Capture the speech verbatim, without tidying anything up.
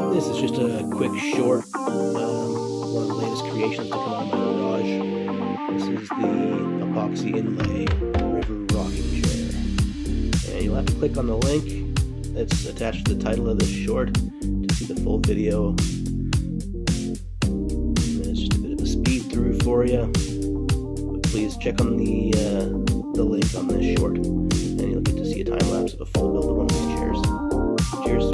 This is just a quick short, um, one of the latest creations to come out of my garage. This is the epoxy inlay river rocking chair. And you'll have to click on the link that's attached to the title of this short to see the full video. And it's just a bit of a speed through for you. But please check on the, uh, the link on this short, and you'll get to see a time lapse of a full build of one of these chairs. Cheers.